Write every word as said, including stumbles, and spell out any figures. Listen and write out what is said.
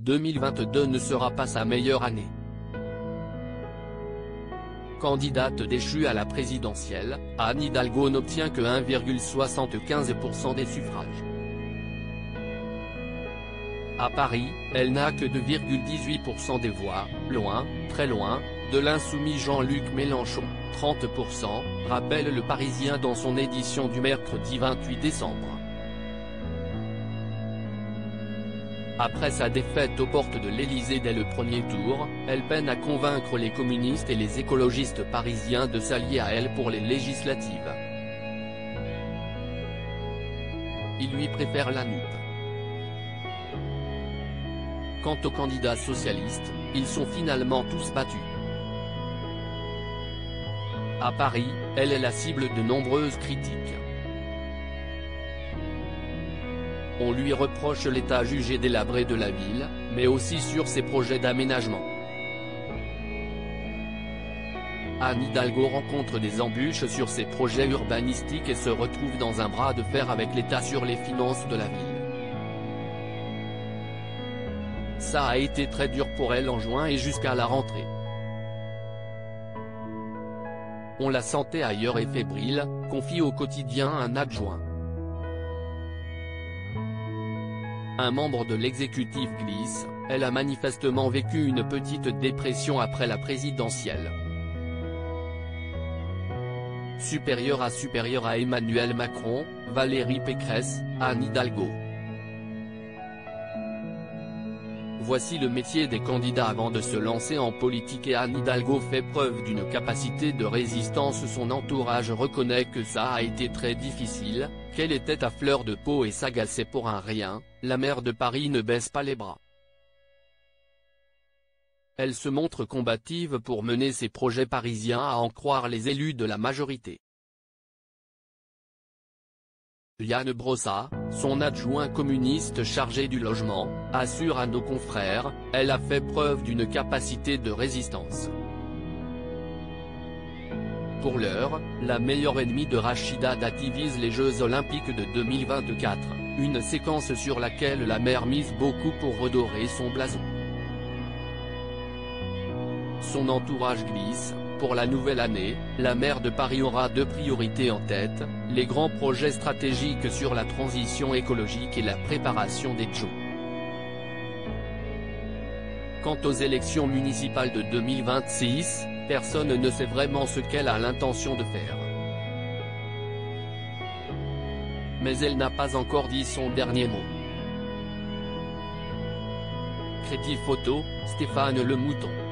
deux mille vingt-deux ne sera pas sa meilleure année. Candidate déchue à la présidentielle, Anne Hidalgo n'obtient que un virgule soixante-quinze pour cent des suffrages. À Paris, elle n'a que deux virgule dix-huit pour cent des voix, loin, très loin, de l'insoumis Jean-Luc Mélenchon, trente pour cent, rappelle Le Parisien dans son édition du mercredi vingt-huit décembre. Après sa défaite aux portes de l'Élysée dès le premier tour, elle peine à convaincre les communistes et les écologistes parisiens de s'allier à elle pour les législatives. Ils lui préfèrent la N U P. Quant aux candidats socialistes, ils sont finalement tous battus. À Paris, elle est la cible de nombreuses critiques. On lui reproche l'état jugé délabré de la ville, mais aussi sur ses projets d'aménagement. Anne Hidalgo rencontre des embûches sur ses projets urbanistiques et se retrouve dans un bras de fer avec l'État sur les finances de la ville. Ça a été très dur pour elle en juin et jusqu'à la rentrée. On la sentait ailleurs et fébrile, confie au quotidien un adjoint. Un membre de l'exécutif glisse, elle a manifestement vécu une petite dépression après la présidentielle. Supérieure à supérieure à Emmanuel Macron, Valérie Pécresse, Anne Hidalgo. Voici le métier des candidats avant de se lancer en politique et Anne Hidalgo fait preuve d'une capacité de résistance. Son entourage reconnaît que ça a été très difficile, qu'elle était à fleur de peau et s'agaçait pour un rien, la maire de Paris ne baisse pas les bras. Elle se montre combative pour mener ses projets parisiens à en croire les élus de la majorité. Yann Brossat, son adjoint communiste chargé du logement, assure à nos confrères, elle a fait preuve d'une capacité de résistance. Pour l'heure, la meilleure ennemie de Rachida Dati vise les Jeux Olympiques de deux mille vingt-quatre, une séquence sur laquelle la maire mise beaucoup pour redorer son blason. Son entourage glisse. Pour la nouvelle année, la maire de Paris aura deux priorités en tête, les grands projets stratégiques sur la transition écologique et la préparation des Jeux. Quant aux élections municipales de deux mille vingt-six, personne ne sait vraiment ce qu'elle a l'intention de faire. Mais elle n'a pas encore dit son dernier mot. Créative photo, Stéphane Le Mouton.